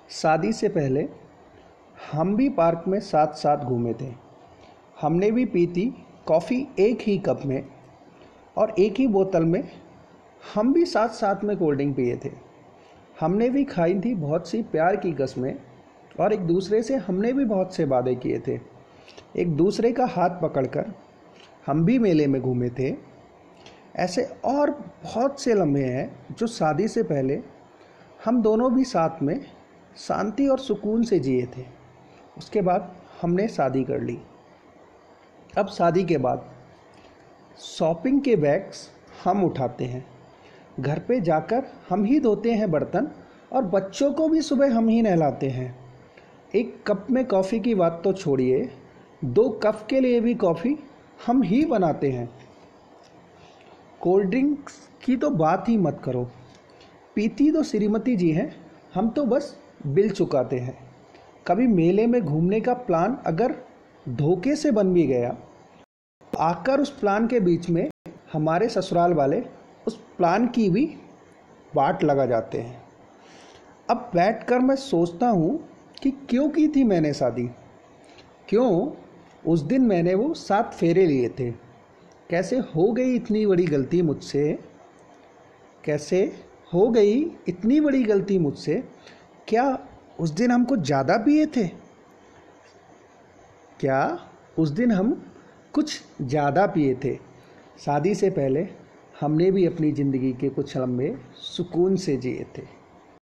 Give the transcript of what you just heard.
शादी से पहले हम भी पार्क में साथ साथ घूमे थे। हमने भी पी थी कॉफ़ी एक ही कप में और एक ही बोतल में। हम भी साथ साथ में कोल्ड ड्रिंक पिए थे। हमने भी खाई थी बहुत सी प्यार की कस्में और एक दूसरे से हमने भी बहुत से वादे किए थे। एक दूसरे का हाथ पकड़कर हम भी मेले में घूमे थे। ऐसे और बहुत से लम्हे हैं जो शादी से पहले हम दोनों भी साथ में शांति और सुकून से जिए थे। उसके बाद हमने शादी कर ली। अब शादी के बाद शॉपिंग के बैग्स हम उठाते हैं, घर पे जाकर हम ही धोते हैं बर्तन और बच्चों को भी सुबह हम ही नहलाते हैं। एक कप में कॉफ़ी की बात तो छोड़िए, 2 कप के लिए भी कॉफ़ी हम ही बनाते हैं। कोल्ड ड्रिंक्स की तो बात ही मत करो, पीती तो श्रीमती जी हैं, हम तो बस बिल चुकाते हैं। कभी मेले में घूमने का प्लान अगर धोखे से बन भी गया, आकर उस प्लान के बीच में हमारे ससुराल वाले उस प्लान की भी बाट लगा जाते हैं। अब बैठकर मैं सोचता हूँ कि क्यों की थी मैंने शादी, क्यों उस दिन मैंने वो 7 फेरे लिए थे। कैसे हो गई इतनी बड़ी गलती मुझसे, कैसे हो गई इतनी बड़ी गलती मुझसे। क्या उस दिन हम कुछ ज़्यादा पिए थे? क्या उस दिन हम कुछ ज़्यादा पिए थे? शादी से पहले हमने भी अपनी ज़िंदगी के कुछ लम्हे सुकून से जिए थे।